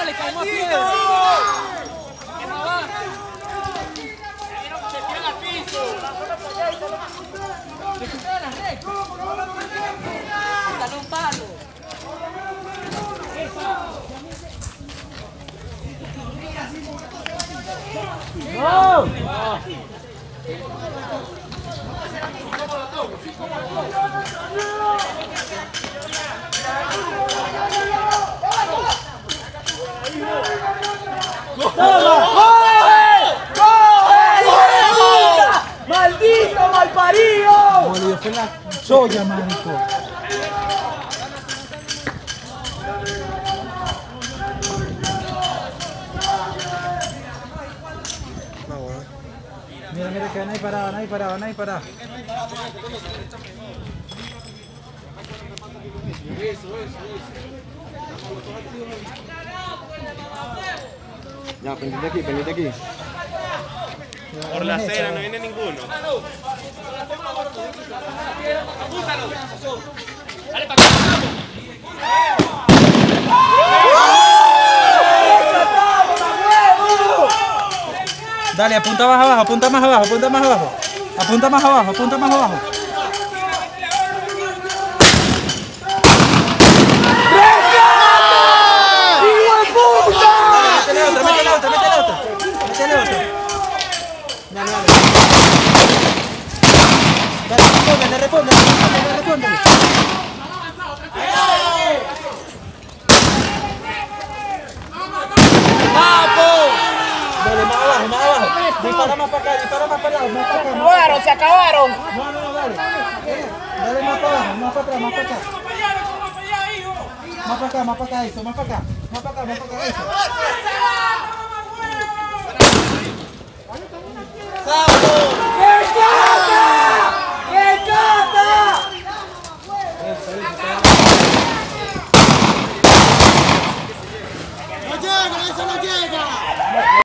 le cae más piedra. Se tiran al piso. Recupera la red. Dale un palo. ¡No! ¡Maldito malparido! Boludo, fue la soya, marico. Mira, mira que nadie paraba, nadie paraba, nadie paraba. Ya, pendiente aquí, pendiente aquí. Por la acera no viene ninguno. Dale para acá. Dale, apunta más abajo, apunta más abajo, apunta más abajo. Apunta más abajo, apunta más abajo. Métele otra, métele otra, métele otra. Métele otra. Dale, dale. Dale, respóndele, respóndele. Dale, más abajo, más abajo. Dispara más para acá, dispara más para allá, más para acá. Se acabaron. No, dale. Dale más para abajo, más para atrás, más para acá. Más para acá, eso, más para acá. Más para acá, eso.